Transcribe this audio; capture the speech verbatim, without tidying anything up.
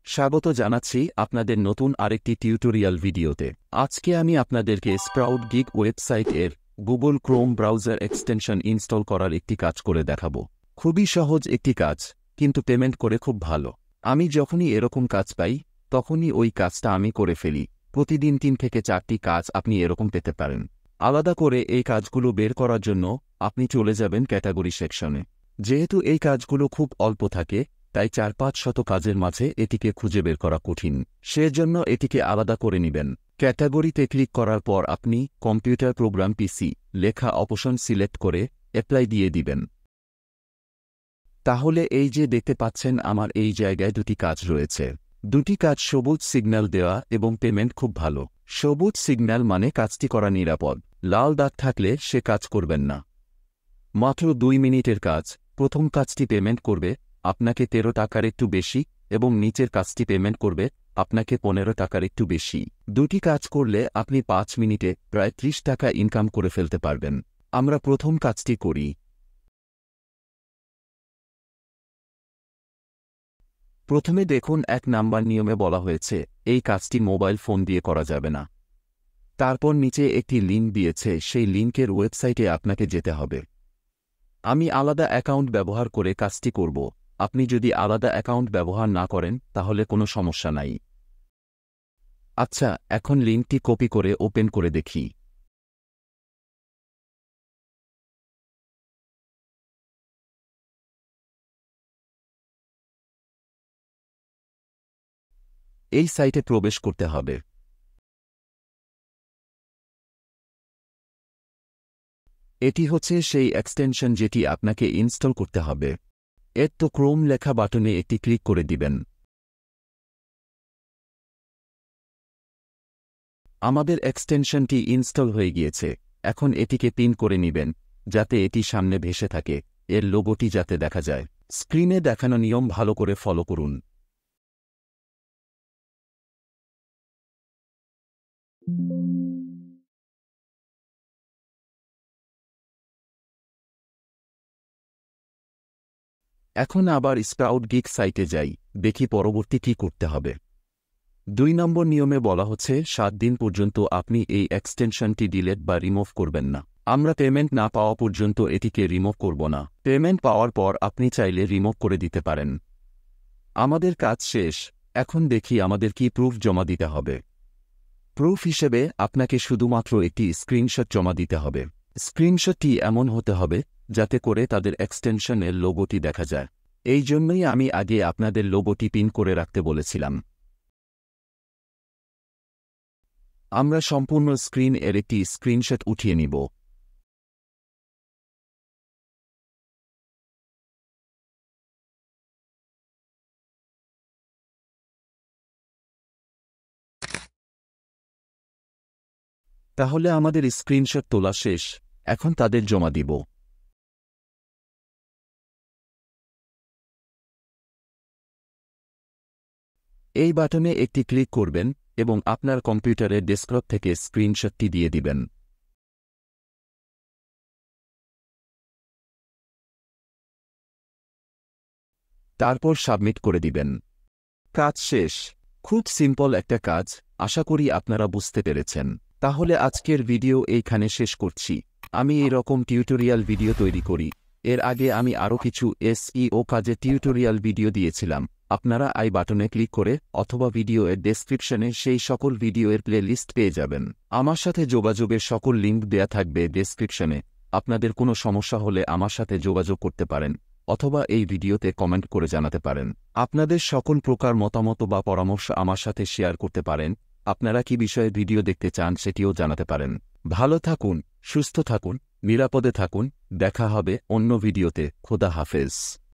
স্বাগত জানাচ্ছি আপনাদের নতুন আরেকটি টিউটোরিয়াল ভিডিওতে। আজকে আমি আপনাদেরকে SproutGigs ওয়েবসাইট এর Google Chrome browser extension install করার একটি কাজ করে দেখাবো। খুবই সহজ একটি কাজ, কিন্তু পেমেন্ট করে খুব ভালো। আমি যখনই এরকম কাজ পাই তখনই ওই কাজটা আমি করে ফেলি। প্রতিদিন তিন থেকে চারটি কাজ আপনি এরকম পেতে পারেন। আলাদা করে এই কাজগুলো বের করার জন্য আপনি চলে যাবেন ক্যাটাগরি সেকশনে। যেহেতু এই কাজগুলো খুব অল্প থাকে, তাই চার পাঁচ শত কাজের মাঝে এটিকে খুঁজে বের করা কঠিন। সেজন্য এটিকে আলাদা করে নেবেন। ক্যাটাগরিতে ক্লিক করার পর আপনি কম্পিউটার প্রোগ্রাম পিসি লেখা অপশন সিলেক্ট করে অ্যাপ্লাই দিয়ে দিবেন। তাহলে এই যে দেখতে পাচ্ছেন, আমার এই জায়গায় দুটি কাজ রয়েছে। দুটি কাজ সবুজ সিগন্যাল দেওয়া এবং পেমেন্ট খুব ভালো। সবুজ সিগন্যাল মানে কাজটি করা নিরাপদ। লাল দাগ থাকলে সে কাজ করবেন না। মাত্র দুই মিনিটের কাজ। প্রথম কাজটি পেমেন্ট করবে আপনাকে তেরো টাকার একটু বেশি এবং নিচের কাজটি পেমেন্ট করবে আপনাকে পনেরো টাকার একটু বেশি। দুটি কাজ করলে আপনি পাঁচ মিনিটে প্রায় ত্রিশ টাকা ইনকাম করে ফেলতে পারবেন। আমরা প্রথম কাজটি করি। প্রথমে দেখুন, এক নাম্বার নিয়মে বলা হয়েছে এই কাজটি মোবাইল ফোন দিয়ে করা যাবে না। তারপর নিচে একটি লিঙ্ক দিয়েছে, সেই লিঙ্কের ওয়েবসাইটে আপনাকে যেতে হবে। আমি আলাদা অ্যাকাউন্ট ব্যবহার করে কাজটি করব। আপনি যদি আলাদা অ্যাকাউন্ট ব্যবহার না করেন তাহলে কোনো সমস্যা নাই। আচ্ছা, এখন লিঙ্কটি কপি করে ওপেন করে দেখি। এই সাইটে প্রবেশ করতে হবে। এটি হচ্ছে সেই এক্সটেনশন যেটি আপনাকে ইনস্টল করতে হবে। এর তো ক্রোম লেখা বাটনে একটি ক্লিক করে দিবেন। আমাদের এক্সটেনশনটি ইনস্টল হয়ে গিয়েছে। এখন এটিকে পিন করে নেবেন যাতে এটি সামনে ভেসে থাকে, এর লোগোটি যাতে দেখা যায়। স্ক্রিনে দেখানো নিয়ম ভালো করে ফলো করুন। এখন আবার SproutGigs সাইটে যাই, দেখি পরবর্তী কী করতে হবে। দুই নম্বর নিয়মে বলা হচ্ছে সাত দিন পর্যন্ত আপনি এই এক্সটেনশনটি ডিলেট বা রিমুভ করবেন না। আমরা পেমেন্ট না পাওয়া পর্যন্ত এটিকে রিমুভ করব না। পেমেন্ট পাওয়ার পর আপনি চাইলে রিমুভ করে দিতে পারেন। আমাদের কাজ শেষ। এখন দেখি আমাদের কি প্রুফ জমা দিতে হবে। প্রুফ হিসেবে আপনাকে শুধুমাত্র একটি স্ক্রিনশট জমা দিতে হবে। স্ক্রিনশটটি এমন হতে হবে যাতে করে তাদের এক্সটেনশনের লোগোটি দেখা যায়। এই জন্যই আমি আগে আপনাদের লোগোটি পিন করে রাখতে বলেছিলাম। আমরা সম্পূর্ণ স্ক্রিন এর একটি স্ক্রিনশট উঠিয়ে নিব। তাহলে আমাদের স্ক্রিনশট তোলা শেষ। এখন তাদের জমা দিব। এই বাটনে একটি ক্লিক করবেন এবং আপনার কম্পিউটারের ডেস্কটপ থেকে স্ক্রিনশটটি দিয়ে দিবেন। তারপর সাবমিট করে দিবেন। কাজ শেষ। খুব সিম্পল একটা কাজ। আশা করি আপনারা বুঝতে পেরেছেন। তাহলে আজকের ভিডিও এইখানে শেষ করছি। আমি এরকম টিউটোরিয়াল ভিডিও তৈরি করি। এর আগে আমি আরও কিছু এসইও কাজে টিউটোরিয়াল ভিডিও দিয়েছিলাম। আপনারা আই বাটনে ক্লিক করে অথবা ভিডিও এর ডেসক্রিপশনে সেই সকল ভিডিওর প্লে লিস্ট পেয়ে যাবেন। আমার সাথে যোগাযোগের সকল লিঙ্ক দেয়া থাকবে ডেসক্রিপশনে। আপনাদের কোনো সমস্যা হলে আমার সাথে যোগাযোগ করতে পারেন অথবা এই ভিডিওতে কমেন্ট করে জানাতে পারেন। আপনাদের সকল প্রকার মতামত বা পরামর্শ আমার সাথে শেয়ার করতে পারেন। আপনারা কি বিষয়ে ভিডিও দেখতে চান সেটিও জানাতে পারেন। ভালো থাকুন, সুস্থ থাকুন, নিরাপদে থাকুন। দেখা হবে অন্য ভিডিওতে। খোদা হাফেজ।